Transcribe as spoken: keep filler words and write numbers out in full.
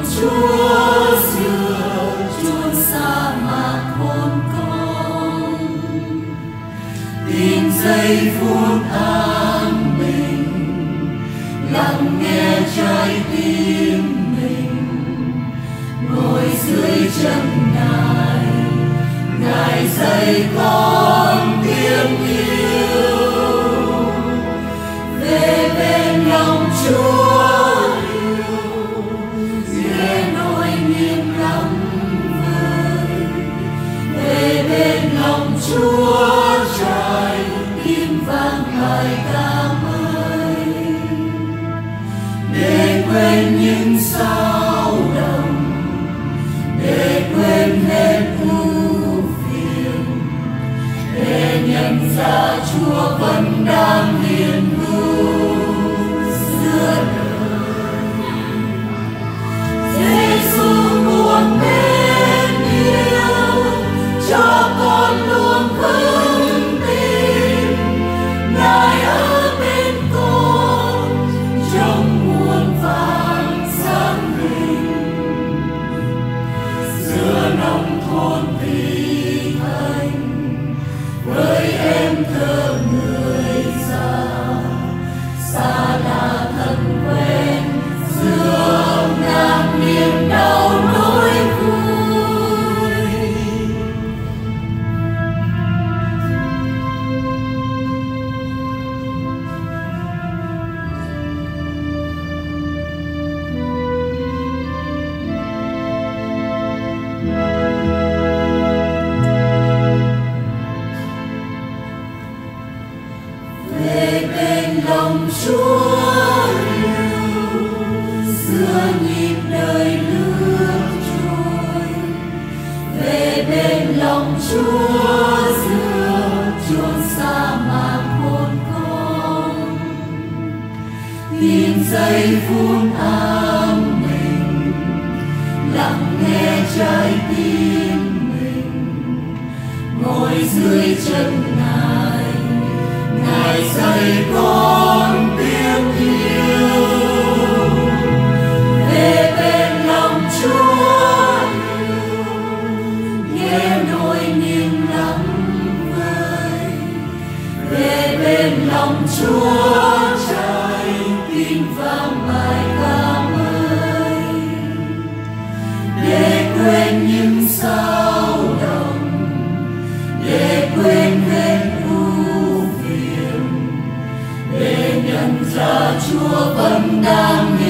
Chúa xưa chốn sa mạc khôn cùng, tìm giây phút an bình, lắng nghe trái tim mình, ngồi dưới chân Ngài, Ngài dạy con tiếng yêu, về bên lòng Chúa yêu, nghe nỗi niềm lắm vơi, về bên lòng Chúa trái tim vang bài ca mới, để quên những sao động, để quên hết ưu phiền, để nhận ra Chúa vẫn đang hiện hữu giữa đời. Giêsu muôn mến yêu, cho con luôn vững tin, Ngài ở bên con trong muôn vàn gian linh. Giữa nông thôn vị thành, với em thơ người già, xa là thân quen, giữa ngàn niềm đau nỗi vui. Về bên lòng Chúa yêu, giữa nhịp đời lướt trôi, về bên lòng Chúa giữa chốn sa mạc khôn cùng, tìm giây phút an bình, lắng nghe trái tim mình, ngồi dưới chân Ngài, Ngài dạy con tiếng yêu, về bên lòng Chúa yêu, nghe nỗi niềm lắm vơi, về bên lòng Chúa trái tim vang bài ca mới, để quên những sao động, để quên hết ưu phiền, để nhận ra Chúa vẫn đang